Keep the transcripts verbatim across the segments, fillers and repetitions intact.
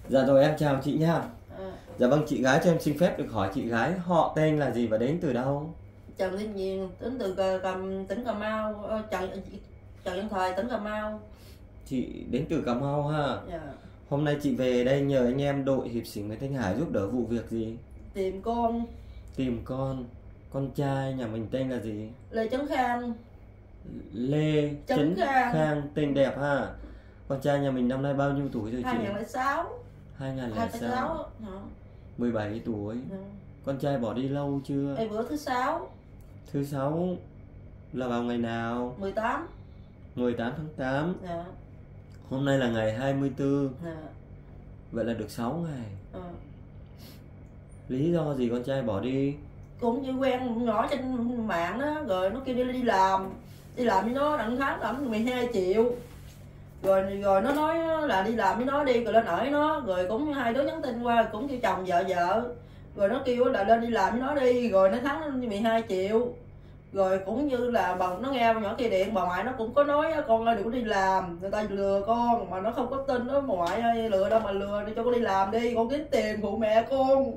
Dạ rồi, em chào chị nha. À, Dạ vâng, chị gái cho em xin phép được hỏi chị gái họ tên là gì và đến từ đâu? Trần Thị Nhiên đến từ Cà, Cà, tỉnh Cà Mau. ờ, Trần Trần Văn Thời tỉnh Cà Mau. Chị đến từ Cà Mau ha. Dạ. Hôm nay chị về đây nhờ anh em đội hiệp sĩ Nguyễn Thanh Hải giúp đỡ vụ việc gì? Tìm con Tìm con. Con trai nhà mình tên là gì? Lê Trấn Khang. Lê Trấn Trấn Khang. Khang, tên đẹp ha. Con trai nhà mình năm nay bao nhiêu tuổi rồi chị? hai nghìn lẻ sáu. hai nghìn lẻ hai nghìn lẻ sáu. sáu. Hả? mười bảy tuổi. Ừ. Con trai bỏ đi lâu chưa? Đây bữa thứ sáu. Thứ sáu là vào ngày nào? mười tám. mười tám tháng tám. Dạ. Hôm nay là ngày hai mươi tư. Dạ. Vậy là được sáu ngày. Ừ. Lý do gì con trai bỏ đi? Cũng như quen nhỏ trên mạng đó, rồi nó kêu đi đi làm đi làm với nó đặng tháng làm mười hai triệu, rồi rồi nó nói là đi làm với nó đi rồi lên ở với nó, rồi cũng hai đứa nhắn tin qua cũng kêu chồng vợ vợ, rồi nó kêu là lên đi làm với nó đi, rồi nó tháng mười hai triệu, rồi cũng như là bà nó nghe nhỏ kia điện bà ngoại nó cũng có nói con ơi đừng có đi làm, người ta lừa con mà nó không có tin đó, bà ngoại ơi lừa đâu mà lừa, đi cho con đi làm đi con kiếm tiền phụ mẹ con.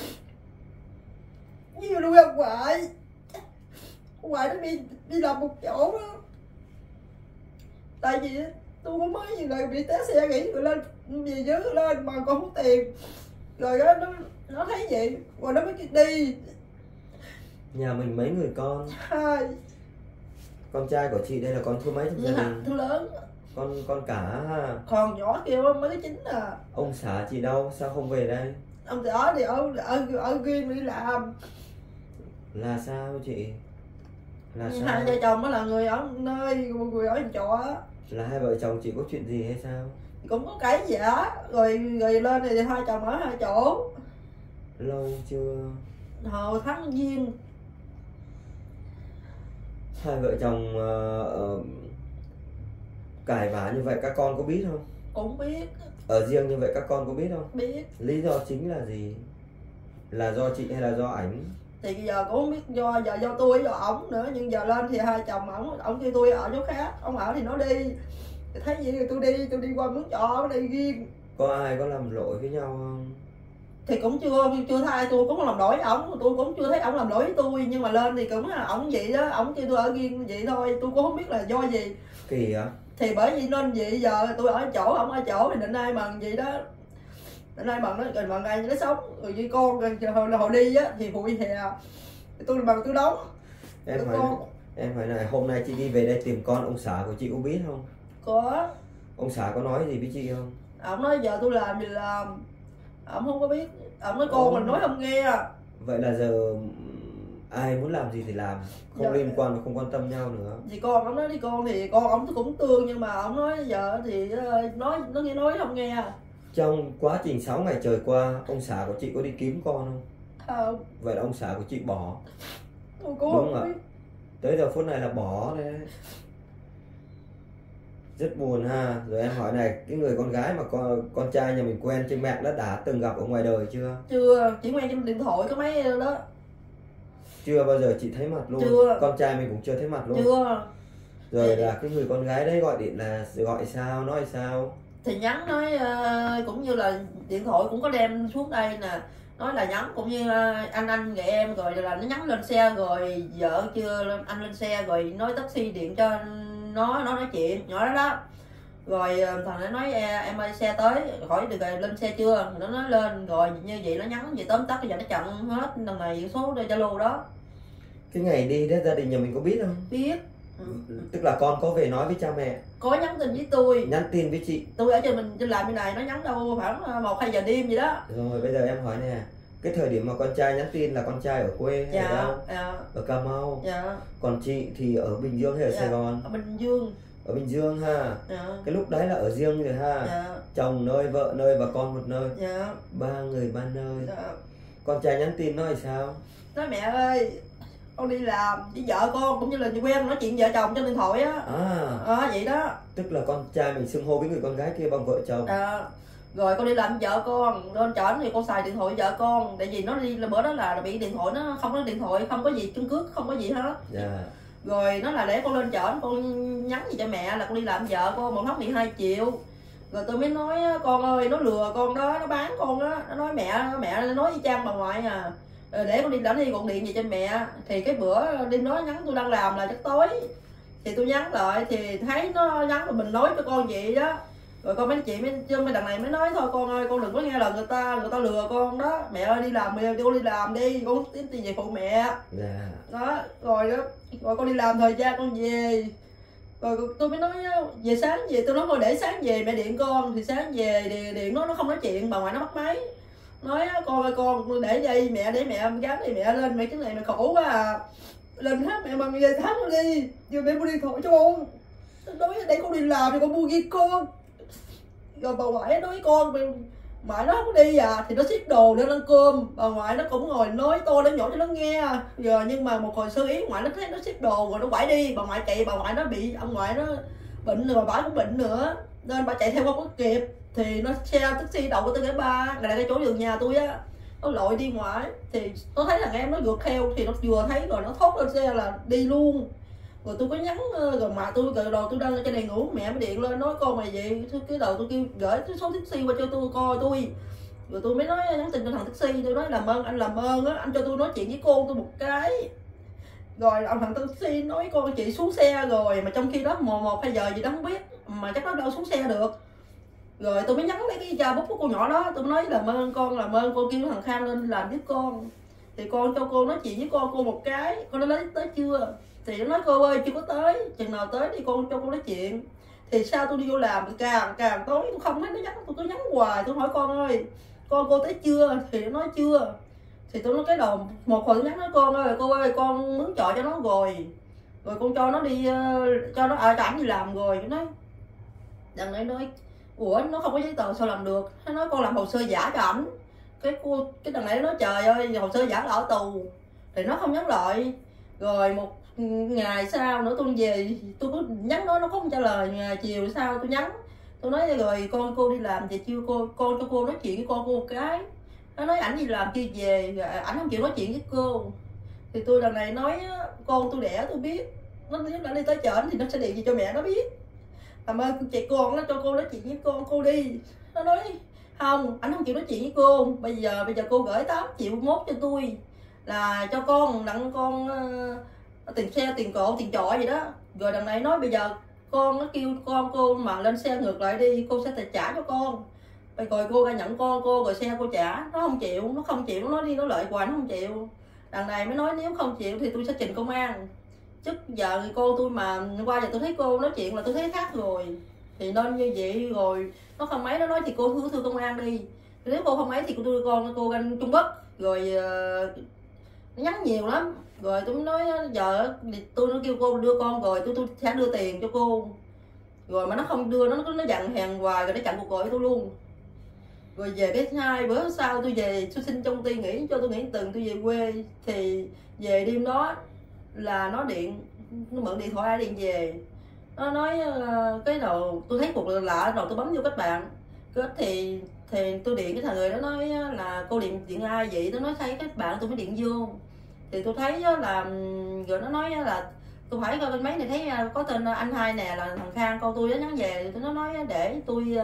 Nhiều luôn ông ngoại ông ngoại nó đi đi làm một chỗ đó, tại vì tôi có mới gì rồi bị té xe nghỉ rồi lên về dưới lên mà con không tiền, rồi đó nó nó thấy vậy rồi nó mới đi. Nhà mình mấy người con? Hai. Con trai của chị đây là con thứ mấy trong gia đình? Thứ lớn. Con con cả ha. Còn nhỏ kia mới cái chính à. Ông xã chị đâu? Sao không về đây? Ông ở thì ở ở ở riêng đi làm. Là sao chị? Là sao? Hai vợ chồng đó là người ở nơi, một người ở trọ. Là hai vợ chồng chị có chuyện gì hay sao? Cũng có cãi giả rồi rồi lên thì hai chồng ở hai chỗ. Lâu chưa? Hồi tháng Giêng. Hai vợ chồng uh, uh, cãi vã như vậy các con có biết không? Cũng biết. Ở riêng như vậy các con có biết không? Biết. Lý do chính là gì? Là do chị hay là do ảnh? Thì giờ cũng không biết do giờ do tôi do ổng nữa, nhưng giờ lên thì hai chồng ổng ổng kêu tôi ở chỗ khác, ông ở thì nó đi, thì thấy vậy thì tôi đi tôi đi qua mướn trọ ở đây riêng. Có ai có làm lỗi với nhau không? Thì cũng chưa chưa thay tôi cũng làm lỗi với ổng, tôi cũng chưa thấy ổng làm lỗi với tôi, nhưng mà lên thì cũng là ổng vậy đó, ổng kêu tôi ở riêng vậy thôi, tôi cũng không biết là do gì. Kỳ á. Thì bởi vì nên vậy giờ tôi ở chỗ ổng ở chỗ thì định ai bằng vậy đó, định ai bằng nó rồi bằng ai nó sống rồi với con rồi hồi, hồi đi á thì hụi hè tôi bằng tôi đóng. Em hỏi con. Em hỏi này, hôm nay chị đi về đây tìm con, ông xã của chị có biết không? Có. Ông xã có nói gì với chị không? Ổng nói giờ tôi làm thì làm, ổng không có biết, ổng nói con mình nói không nghe. Vậy là giờ ai muốn làm gì thì làm, không Dạ. liên quan và không quan tâm nhau nữa. Thì con ổng nói đi con thì con ổng cũng tương, nhưng mà ổng nói giờ thì nói nó nghe nói không nghe. Trong quá trình sáu ngày trời qua, ông xã của chị có đi kiếm con không? Không. Vậy là ông xã của chị bỏ. Tôi cũng Đúng không ạ. biết. Tới giờ phút này là bỏ đấy. Rất buồn ha. Rồi em hỏi này, cái người con gái mà con con trai nhà mình quen trên mạng đã đã từng gặp ở ngoài đời chưa? Chưa, chỉ quen trên điện thoại có mấy đó. Chưa bao giờ chị thấy mặt luôn. Chưa. Con trai mình cũng chưa thấy mặt luôn. Chưa. Rồi thì... là cái người con gái đấy gọi điện là gọi sao, nói sao? Thì nhắn nói uh, cũng như là điện thoại cũng có đem xuống đây nè, nói là nhắn cũng như uh, anh anh gọi em, rồi là nó nhắn lên xe rồi vợ chưa anh lên xe rồi nói taxi điện cho nó nó nói chuyện nhỏ đó đó, rồi uh, thằng nó nói em ơi xe tới hỏi được rồi lên xe chưa, nó nói lên rồi như vậy nó nhắn vậy tóm tắt bây giờ nó chặn hết lần này số Zalo đó. Cái ngày đi đó gia đình nhà mình có biết không? Biết. Ừ. Tức là con có về nói với cha mẹ? Có nhắn tin với tôi. Nhắn tin với chị? Tôi ở trên mình trên làm bên này, nó nhắn đâu khoảng một hai giờ đêm gì đó. Rồi bây giờ em hỏi nè, cái thời điểm mà con trai nhắn tin là con trai ở quê hay Dạ, ở đâu? dạ. Ở Cà Mau. Dạ. Còn chị thì ở Bình Dương hay ở Dạ. Sài Gòn? Ở Bình Dương. Ở Bình Dương ha. Dạ. Cái lúc đấy là ở riêng rồi ha. Dạ. Chồng nơi, vợ nơi và con một nơi. Dạ. Ba người ba nơi. Dạ. Con trai nhắn tin nói sao? Nói mẹ ơi con đi làm với vợ con cũng như là quen nói chuyện vợ chồng trên điện thoại á. À. À, vậy đó. Tức là con trai mình xưng hô với người con gái kia bằng vợ chồng. À. Rồi con đi làm với vợ con, lên trển thì con xài điện thoại với vợ con, tại vì nó đi là bữa đó là bị điện thoại nó không có điện thoại, không có gì chứng cước, không có gì hết. Dạ. Rồi nó là để con lên trển con nhắn gì cho mẹ là con đi làm với vợ con một tháng mười hai triệu, Rồi tôi mới nói con ơi, nó lừa con đó, nó bán con đó. Nó nói mẹ mẹ nó nói y chang bà ngoại à, để con đi đánh đi còn điện gì cho mẹ. Thì cái bữa đêm đó nhắn tôi đang làm là chắc tối, thì tôi nhắn lại thì thấy nó nhắn là mình nói cho con vậy đó. Rồi con mấy chị mấy chứ mấy đằng này mới nói thôi con ơi, con đừng có nghe lời người ta, người ta lừa con đó. Mẹ ơi đi làm, mẹ con đi làm đi, con kiếm tiền về phụ mẹ. Dạ. Đó rồi đó, rồi con đi làm thời gian con về. Rồi tôi mới nói về sáng về, tôi nói thôi để sáng về mẹ điện con. Thì sáng về thì điện nó nó không nói chuyện, bà ngoại nó bắt máy. Nói con ơi con để đây mẹ, để mẹ gắn thì mẹ lên, mẹ cái này mẹ khổ quá à, lên hát mẹ mà mẹ về thắng nó đi, giờ mẹ mua điện thoại cho con. Nói đây con đi làm thì con mua ghi con. Rồi bà ngoại nói con mẹ nó không đi à, thì nó xếp đồ để ăn cơm. Bà ngoại nó cũng ngồi nói to đến nhỏ cho nó nghe. Giờ nhưng mà một hồi sơ ý ngoại nó thấy nó xếp đồ rồi nó quải đi. Bà ngoại chạy, bà ngoại nó bị ông ngoại nó bệnh rồi, bà cũng bệnh nữa nên bà chạy theo không có kịp. Thì nó xe taxi đậu của tôi cái ba là cái chỗ gần nhà tôi á, nó lội đi ngoài. Thì tôi thấy thằng em nó vượt theo, thì nó vừa thấy rồi nó thốt lên xe là đi luôn. Rồi tôi có nhắn rồi mà tôi rồi đầu tôi đang ở trên này ngủ, mẹ mới điện lên nói con mày vậy. Cái đầu tôi kêu gửi cái số taxi qua cho tôi coi tôi. Rồi tôi mới nói nhắn tin cho thằng taxi, tôi nói làm ơn anh, làm ơn á anh cho tôi nói chuyện với cô tôi một cái. Rồi ông thằng taxi nói con chị xuống xe rồi, mà trong khi đó mười một hai giờ gì đó không biết, mà chắc nó đâu xuống xe được. Rồi tôi mới nhắn lấy cái cha bút của cô nhỏ đó, tôi nói làm ơn con, làm ơn con kêu thằng Khang lên làm với con. Thì con cho cô nói chuyện với con cô một cái. Con nó lấy tới chưa? Thì nó nói cô ơi chưa có tới, chừng nào tới thì con cho con nói chuyện. Thì sao tôi đi vô làm càng càng tối tôi không thấy nó nhắn, tôi cứ nhắn hoài. Tôi hỏi con ơi con cô tới chưa, thì nó nói chưa. Thì tôi nói cái đầu một hồi tôi nhắn nói con ơi cô ơi con mướn trọ cho nó rồi, rồi con cho nó đi cho nó ở cảnh đi làm rồi. Nó nói đằng này nói ủa nó không có giấy tờ sao làm được. Nó nói con làm hồ sơ giả cho ảnh. Cái cô cái đằng này nó nói trời ơi hồ sơ giả là ở tù. Thì nó không nhắn lại. Rồi một ngày sau nữa tôi về, tôi cứ nhắn nó nó không trả lời. Ngày chiều sau tôi nhắn, tôi nói rồi con cô đi làm về chưa, cô con cho cô nói chuyện với con cô một cái. Nó nói ảnh đi làm chưa về, ảnh không chịu nói chuyện với cô. Thì tôi lần này nói con tôi đẻ tôi biết, nó nếu đã đi tới chợ thì nó sẽ điện gì cho mẹ nó biết. Làm ơn chị con nó cho cô nói chuyện với con cô đi. Nó nói không, ảnh không chịu nói chuyện với cô. Bây giờ bây giờ cô gửi tám triệu mốt cho tôi là cho con đặng con uh, tiền xe tiền cộ tiền trọ gì đó. Rồi đằng này nói bây giờ con nó kêu con cô mà lên xe ngược lại đi, cô sẽ trả cho con. Rồi cô ra nhận con cô rồi xe cô trả. Nó không chịu, nó không chịu, nó nói đi nó lợi hoài nó không chịu. Đằng này mới nói nếu không chịu thì tôi sẽ trình công an. Chứ giờ cô tôi mà qua giờ tôi thấy cô nói chuyện là tôi thấy khác rồi. Thì nên như vậy. Rồi nó không mấy nó nói thì cô hứa thư công an đi. Nếu cô không mấy thì cô đưa con cô ra Trung Quốc. Rồi uh, nó nhắn nhiều lắm. Rồi tôi nói giờ tôi nó kêu cô đưa con rồi tôi tôi sẽ đưa tiền cho cô. Rồi mà nó không đưa, nó nó dặn hẹn hoài rồi nó chặn cuộc gọi tôi luôn. Rồi về cái hai bữa sau tôi về tôi xin trong ty nghỉ cho tôi nghỉ từng tôi về quê. Thì về đêm đó là nó điện, nó mượn điện thoại ai điện về. Nó nói uh, cái đầu tôi thấy cuộc lạ rồi tôi bấm vô kết bạn. Kết thì thì tôi điện cái thằng người đó nói là cô điện điện ai vậy. Tôi nói thấy các bạn tôi mới điện vô. Thì tôi thấy là rồi nó nói là tôi hỏi coi bên mấy này thấy có tên anh hai nè là thằng Khang con tôi nó nhắn về. Tôi nó nói để tôi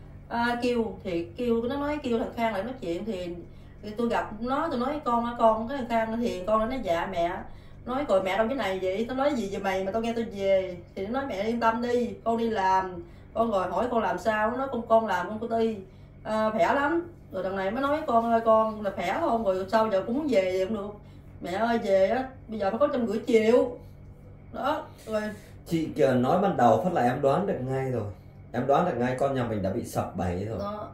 à, kêu thì kêu nó nói kêu thằng Khang lại nói chuyện. Thì, thì tôi gặp nó tôi nói con con cái thằng Khang thì con nó nói dạ mẹ. Nói rồi mẹ đâu cái này vậy. Tôi nói gì vậy mày mà tao nghe tôi về. Thì nó nói mẹ yên tâm đi con đi làm. Con rồi hỏi con làm sao. Nó nói con con làm con công ty à, khỏe lắm. Rồi đằng này mới nói con ơi con là khỏe không. Rồi sau giờ cũng muốn về vậy cũng được. Mẹ ơi về á bây giờ phải có trăm rưỡi triệu đó. Rồi chị nói ban đầu phát là em đoán được ngay rồi, em đoán được ngay con nhà mình đã bị sập bẫy rồi đó.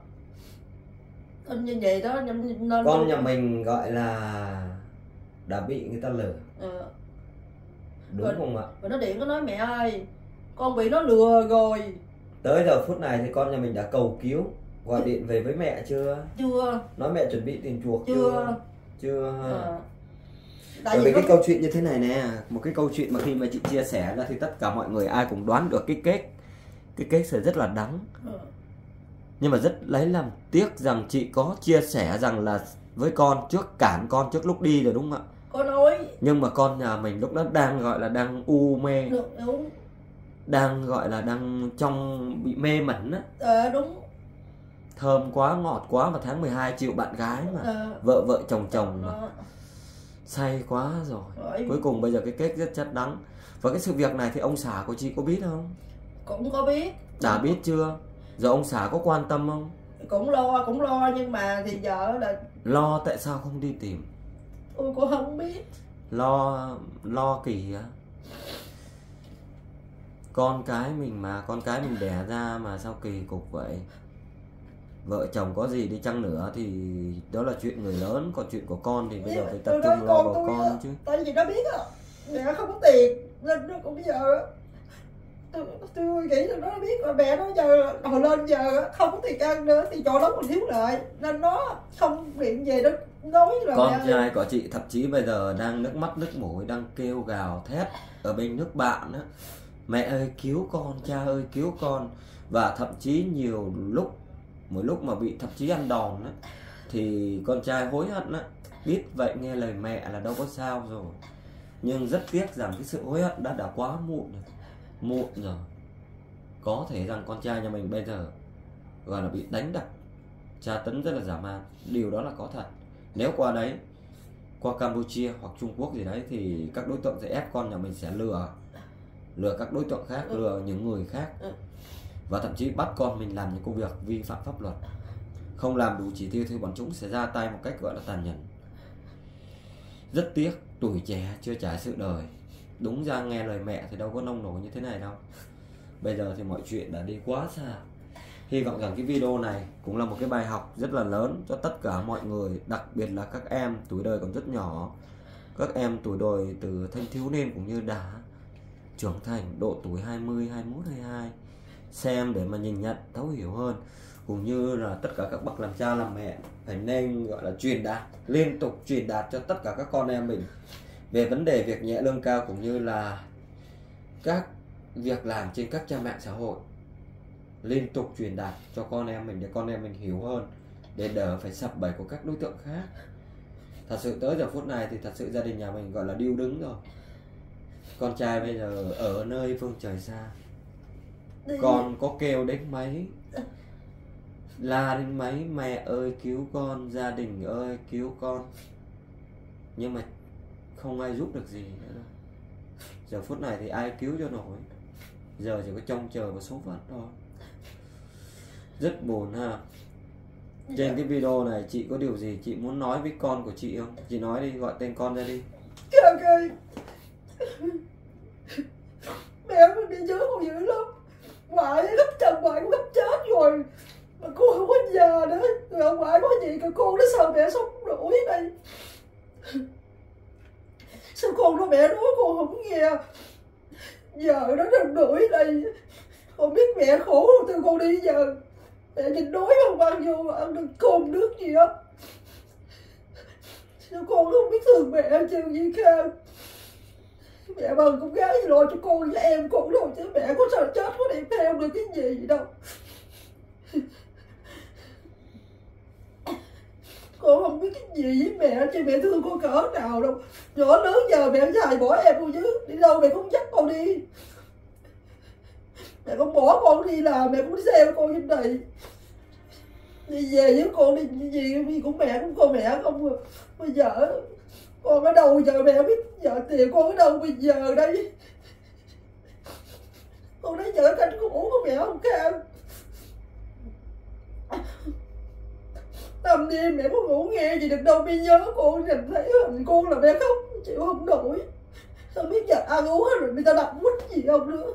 Như vậy đó nên con nhà mình gọi là đã bị người ta lừa. Ừ. Đúng rồi, không ạ? Rồi nó điện nó nói mẹ ơi con bị nó lừa rồi. Tới giờ phút này thì con nhà mình đã cầu cứu, gọi điện về với mẹ chưa? Chưa. Nói mẹ chuẩn bị tiền chuộc chưa? Chưa, chưa. À. Tại vì cái câu chuyện như thế này nè, một cái câu chuyện mà khi mà chị chia sẻ ra thì tất cả mọi người ai cũng đoán được cái kết, cái kết sẽ rất là đắng. Ừ. Nhưng mà rất lấy làm tiếc rằng chị có chia sẻ rằng là với con trước, cản con trước lúc đi rồi đúng không ạ? Con nói. Nhưng mà con nhà mình lúc đó đang gọi là đang u mê. Được, đúng. đang gọi là đang trong bị mê mẩn á. Ờ đúng. Thơm quá, ngọt quá, mà tháng mười hai chịu bạn gái mà. Ờ. Vợ vợ chồng chồng mà. Ờ. Say quá rồi. Rồi. Cuối cùng bây giờ cái kết rất chất đắng. Và cái sự việc này thì ông xã của chị có biết không? Cũng có biết. Đã biết chưa? Giờ ông xã có quan tâm không? Cũng lo, cũng lo, nhưng mà thì giờ là Lo tại sao không đi tìm? tôi cũng không biết. Lo, lo kỳ á. Con cái mình mà, con cái mình đẻ ra mà sao kỳ cục vậy? Vợ chồng có gì đi chăng nữa thì đó là chuyện người lớn, còn chuyện của con thì bây giờ phải tập trung lo vào con á, chứ. tại vì nó biết á, mẹ không có tiền nên nó cũng giờ á, tôi, tôi nghĩ là nó biết là mẹ nó giờ hồi lên giờ không có tiền ăn nữa thì chỗ đó còn thiếu lại nên nó không điện về nó nói là con mẹ trai của chị thậm chí bây giờ đang nước mắt nước mũi, đang kêu gào thét ở bên nước bạn á, mẹ ơi cứu con, cha ơi cứu con. Và thậm chí nhiều lúc, mỗi lúc mà bị thậm chí ăn đòn á, thì con trai hối hận á, biết vậy nghe lời mẹ là đâu có sao rồi, nhưng rất tiếc rằng cái sự hối hận đã đã quá muộn rồi. Muộn rồi. Có thể rằng con trai nhà mình bây giờ gọi là bị đánh đập, tra tấn rất là dã man. Điều đó là có thật. Nếu qua đấy, qua Campuchia hoặc Trung Quốc gì đấy, thì các đối tượng sẽ ép con nhà mình sẽ lừa Lừa các đối tượng khác, lừa những người khác, và thậm chí bắt con mình làm những công việc vi phạm pháp luật. Không làm đủ chỉ tiêu thì bọn chúng sẽ ra tay một cách gọi là tàn nhẫn. Rất tiếc, tuổi trẻ chưa trải sự đời. Đúng ra nghe lời mẹ thì đâu có nông nổi như thế này đâu. Bây giờ thì mọi chuyện đã đi quá xa. Hy vọng rằng cái video này cũng là một cái bài học rất là lớn cho tất cả mọi người, đặc biệt là các em tuổi đời còn rất nhỏ, các em tuổi đời từ thanh thiếu niên cũng như đã trưởng thành, độ tuổi hai mươi, hai mươi mốt, hai mươi hai, xem để mà nhìn nhận, thấu hiểu hơn. Cũng như là tất cả các bậc làm cha làm mẹ phải nên gọi là truyền đạt, liên tục truyền đạt cho tất cả các con em mình về vấn đề việc nhẹ lương cao, cũng như là các việc làm trên các trang mạng xã hội. Liên tục truyền đạt cho con em mình để con em mình hiểu hơn, để đỡ phải sập bẫy của các đối tượng khác. Thật sự tới giờ phút này thì thật sự gia đình nhà mình gọi là điêu đứng rồi. Con trai bây giờ ở nơi phương trời xa, con có kêu đến mấy, la đến mấy, mẹ ơi cứu con, gia đình ơi cứu con, nhưng mà không ai giúp được gì nữa đâu. Giờ phút này thì ai cứu cho nổi, giờ chỉ có trông chờ vào số phận thôi. Rất buồn ha. Trên cái video này chị có điều gì chị muốn nói với con của chị không? Chị nói đi, gọi tên con ra đi. Trời ơi, mẹ mình đi nhớ con dữ lắm. Ngoại gấp chồng ngoại cũng gấp chết rồi, mà cô không có giờ nữa. Rồi ông ngoại có gì cả cô nó sao mẹ sống nổi đây. Sao con nó mẹ nói con không nghe, giờ nó đang nổi đây. Con biết mẹ khổ từ con đi giờ. Mẹ nhìn đói không bao nhiêu mà ăn được cơm nước gì á. Sao con nó không biết thương mẹ chứ gì cả. Mẹ bằng con gái gì lo cho con với em con rồi, chứ mẹ có sao chết có đem theo được cái gì đâu. Con không biết cái gì với mẹ chứ mẹ thương con cỡ nào đâu. Nhỏ lớn giờ mẹ dài bỏ em con chứ, đi đâu mẹ cũng dắt con đi. Mẹ con bỏ con đi làm, mẹ cũng đi xem con trên đây. Đi về với con đi gì, gì cũng mẹ cũng con mẹ không rồi. Bây giờ con ở đâu giờ mẹ biết, giờ tiền con ở đâu bây giờ đây. Con nói vợ canh khổ của mẹ không kham. Tầm đêm mẹ có ngủ nghe gì được đâu, bây nhớ con nhìn thấy hình con là mẹ khóc chịu không nổi. Sao biết giờ ăn uống hết rồi người ta đặt quýt gì không nữa.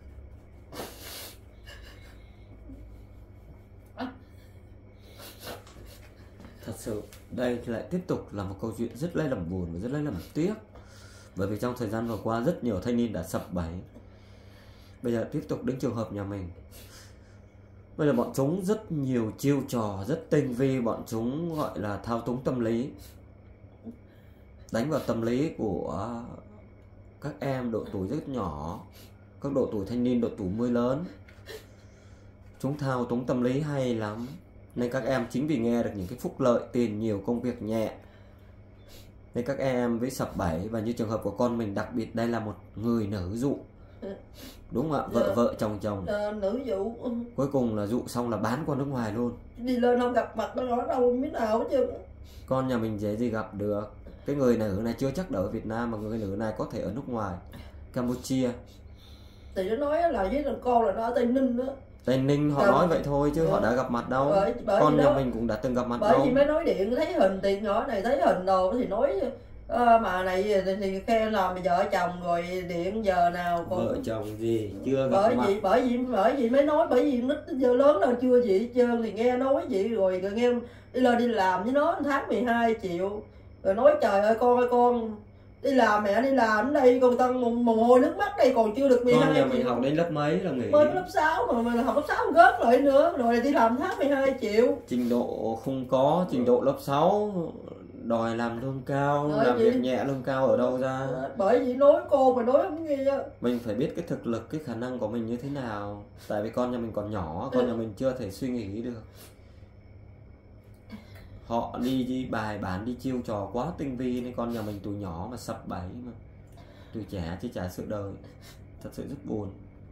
Thật sự đây lại tiếp tục là một câu chuyện rất lấy làm buồn và rất lấy làm tiếc. Bởi vì trong thời gian vừa qua rất nhiều thanh niên đã sập bẫy. Bây giờ tiếp tục đến trường hợp nhà mình. Bây giờ bọn chúng rất nhiều chiêu trò, rất tinh vi. Bọn chúng gọi là thao túng tâm lý, đánh vào tâm lý của các em độ tuổi rất nhỏ, các độ tuổi thanh niên, độ tuổi mới lớn. Chúng thao túng tâm lý hay lắm. Nên các em chính vì nghe được những cái phúc lợi, tiền nhiều, công việc nhẹ, nên các em với sập bẫy. Và như trường hợp của con mình, đặc biệt đây là một người nở dụ, Đúng không ạ? Vợ Dạ. vợ chồng chồng. À, nữ dụ. Cuối cùng là dụ xong là bán qua nước ngoài luôn. Đi lên không gặp mặt đâu, ở đâu biết nào hết trơn. Con nhà mình dễ gì gặp được. Cái người nữ này chưa chắc đã ở Việt Nam, mà người nữ này có thể ở nước ngoài, Campuchia. Thì nó nói là với thằng con là nó ở Tây Ninh đó. Tây Ninh họ Dạ. nói vậy thôi chứ Dạ. họ đã gặp mặt đâu. Bởi, bởi Con nhà đó, mình cũng đã từng gặp mặt bởi đâu. vì mới nói điện thấy hình thì nhỏ này thấy hình đồ thì nói à, mà này thì, thì khen là vợ chồng rồi điện giờ nào còn Vợ chồng gì chưa gặp bởi mặt. vì bởi vì bởi vì mới nói, bởi vì nít giờ lớn đâu chưa gì hết trơn, thì nghe nói vậy rồi, rồi nghe đi lên đi làm với nó tháng mười hai triệu, rồi nói trời ơi con ơi con đi làm, mẹ đi làm ở đây còn tăng mồ hôi nước mắt đây còn chưa được mười hai Con nhà mình triệu. học đến lớp mấy là nghỉ. Mới lớp sáu mà mình học lớp sáu gớt lại nữa, rồi đi làm tháng mười hai triệu. Trình độ không có, trình độ lớp sáu đòi làm lương cao, Bởi làm vì- việc nhẹ lương cao ở đâu ra. Bởi vì nói cô mà nói không nghe. Mình phải biết cái thực lực, cái khả năng của mình như thế nào. Tại vì con nhà mình còn nhỏ, con Ừ. nhà mình chưa thể suy nghĩ được. Họ đi, đi bài bản, đi chiêu trò quá tinh vi nên con nhà mình tụi nhỏ mà sập bẫy mà. Tụi trẻ chứ trả sự đời. Thật sự rất buồn.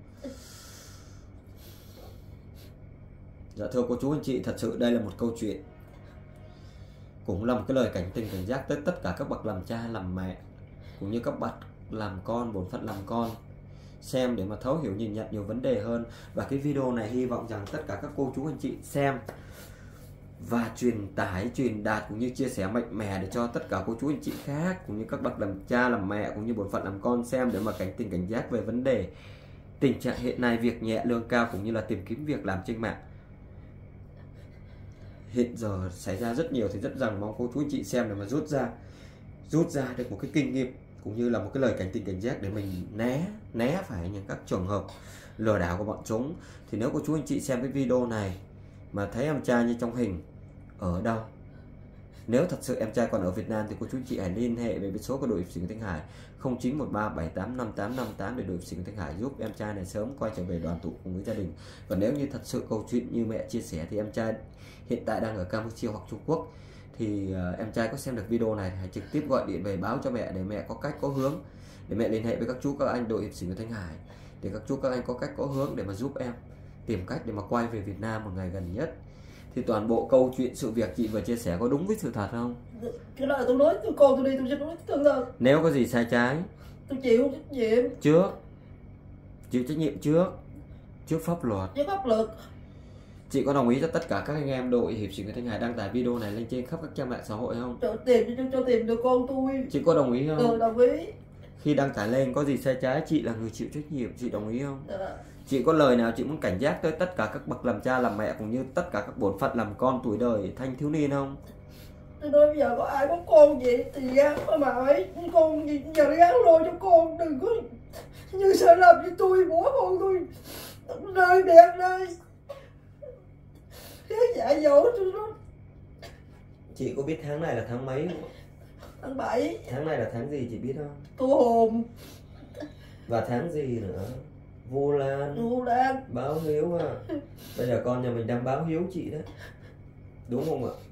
Dạ thưa cô chú anh chị, thật sự đây là một câu chuyện, cũng là một cái lời cảnh tình cảnh giác tới tất cả các bậc làm cha làm mẹ, cũng như các bậc làm con, bổn phận làm con, xem để mà thấu hiểu nhìn nhận nhiều vấn đề hơn. Và cái video này hy vọng rằng tất cả các cô chú anh chị xem và truyền tải, truyền đạt cũng như chia sẻ mạnh mẽ để cho tất cả cô chú anh chị khác, cũng như các bậc làm cha làm mẹ, cũng như bổn phận làm con xem để mà cảnh tình cảnh giác về vấn đề tình trạng hiện nay việc nhẹ lương cao cũng như là tìm kiếm việc làm trên mạng hiện giờ xảy ra rất nhiều. Thì rất rằng mong cô chú anh chị xem để mà rút ra rút ra được một cái kinh nghiệm cũng như là một cái lời cảnh tình cảnh giác để mình né né phải những các trường hợp lừa đảo của bọn chúng. Thì nếu cô chú anh chị xem cái video này mà thấy em trai như trong hình ở đâu, nếu thật sự em trai còn ở Việt Nam thì cô chú anh chị hãy liên hệ về số của đội hiệp sĩ Nguyễn Thanh Hải không chín một ba bảy tám năm tám năm tám để đội hiệp sĩ Nguyễn Thanh Hải giúp em trai này sớm quay trở về đoàn tụ cùng với gia đình. Còn nếu như thật sự câu chuyện như mẹ chia sẻ thì em trai hiện tại đang ở Campuchia hoặc Trung Quốc, thì uh, em trai có xem được video này hãy trực tiếp gọi điện về báo cho mẹ để mẹ có cách có hướng để mẹ liên hệ với các chú các anh đội hiệp sĩ Nguyễn Thanh Hải, để các chú các anh có cách có hướng để mà giúp em tìm cách để mà quay về Việt Nam một ngày gần nhất. Thì toàn bộ câu chuyện sự việc chị vừa chia sẻ có đúng với sự thật không? Cái đó là tôi nói tôi con tôi đi tôi sẽ nói thật là Nếu có gì sai trái tôi chịu trách nhiệm trước, chịu trách nhiệm trước trước pháp luật. với pháp luật. Chị có đồng ý cho tất cả các anh em đội hiệp sĩ Nguyễn Thanh Hải đăng tải video này lên trên khắp các trang mạng xã hội không? Cho tìm cho, cho tìm được con tôi. Chị có đồng ý không? Tôi đồng ý. Khi đăng tải lên có gì sai trái chị là người chịu trách nhiệm, chị đồng ý không? Dạ. Chị có lời nào chị muốn cảnh giác tới tất cả các bậc làm cha làm mẹ cũng như tất cả các bổn phận làm con tuổi đời thanh thiếu niên không? Tôi nói bây giờ có ai có con vậy thì gắn mà ấy con gì giờ gắn lo cho con, đừng có như sợ làm cho tôi bỏ con tôi rơi đẹp rơi cái dạy dỗ tôi nó. Chị có biết tháng này là tháng mấy không? Tháng bảy Tháng này là tháng gì chị biết không? cô hồn Và tháng gì nữa? Vu Lan, Vu Lan. báo hiếu à. Bây giờ con nhà mình đang báo hiếu chị đấy, đúng không ạ?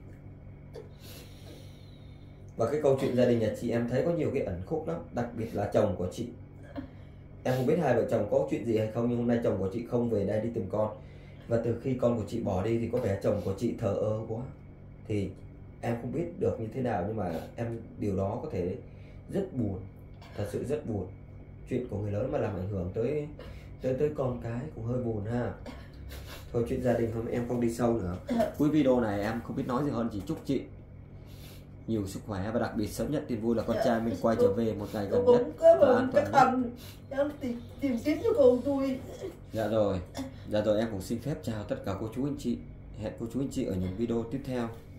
Và cái câu chuyện gia đình nhà chị em thấy có nhiều cái ẩn khúc lắm, đặc biệt là chồng của chị. Em không biết hai vợ chồng có chuyện gì hay không, nhưng hôm nay chồng của chị không về đây đi tìm con. Và từ khi con của chị bỏ đi thì có vẻ chồng của chị thờ ơ quá. Thì em không biết được như thế nào, nhưng mà em điều đó có thể rất buồn, thật sự rất buồn. Chuyện của người lớn mà làm ảnh hưởng tới tới tới con cái cũng hơi buồn ha. Thôi chuyện gia đình hôm em không đi sâu nữa. Cuối video này em không biết nói gì hơn, chỉ chúc chị nhiều sức khỏe và đặc biệt sớm nhất tin vui là con trai mình quay trở về một ngày gần Tôi nhất cũng cảm và ơn an các toàn nhất. anh em tìm, tìm kiếm cho con tôi. Dạ rồi, dạ rồi em cũng xin phép chào tất cả cô chú anh chị. Hẹn cô chú anh chị ở những video tiếp theo.